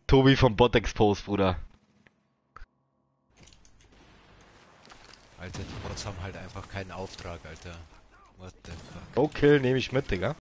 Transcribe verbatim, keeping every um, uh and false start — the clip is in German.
Tobi vom Bot Expose, Bruder. Alter, die Bots haben halt einfach keinen Auftrag, Alter. What the fuck? No Kill nehme ich mit, Digga.